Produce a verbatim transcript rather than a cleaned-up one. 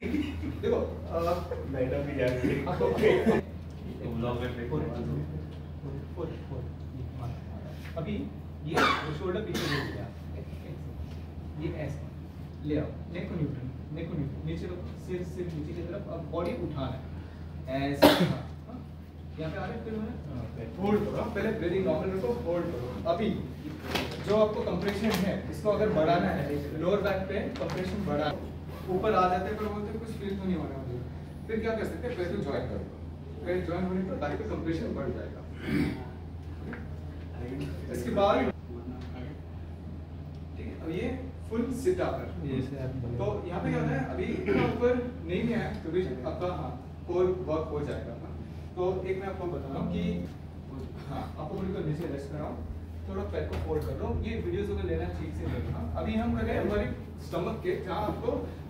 देखो मैडम भी जाती है अभी ये शोल्डर पीछे ले लिया, ये ऐसे ले आओ, नेक को न्यूट्रल, नेक को न्यूट्रल, नीचे लो, सिर सिर नीचे की तरफ, अब बॉडी उठाना है ऐसे। यहाँ पे आ रहे फिर मैंने होल्ड करो, पहले ब्रीदिंग नॉर्मल रखो, होल्ड करो। अभी जो आपको कंप्रेशन है इसको अगर बढ़ाना है, लोअर बैक पे कंप्रेशन बढ़ा, ऊपर आ जाते हैं पर बोलते कुछ फील तो नहीं होने वाला, फिर क्या कर सकते हैं, पैर को ज्वाइन करो, पैर ज्वाइन होने पर बैक पे कंप्रेशन बढ़ जाएगा। इसके बाद ठीक है, अब ये फुल सिट अप है, तो यहाँ पे क्या होता है, अभी इतना ऊपर नहीं गया है तो भी आपका हाँ कोर वर्क हो जाएगा। तो एक मैं आपको बता रहा हूँ कि हाँ आपको बिल्कुल नीचे रेस्ट कराओ, थोड़ा पैर को फोल्ड कर लो। ये वीडियोस अगर लेना ठीक से लेना। अभी हम कर रहे हैं हमारे स्टमक के, जहाँ आपको